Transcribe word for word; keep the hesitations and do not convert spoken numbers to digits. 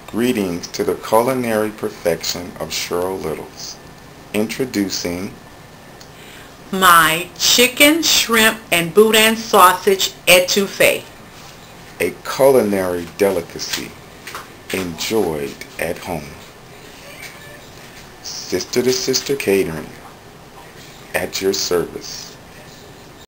Greetings to the culinary perfection of Cheryl Littles. Introducing my chicken, shrimp, and boudin sausage etouffee. a culinary delicacy enjoyed at home. Sister to sister catering at your service.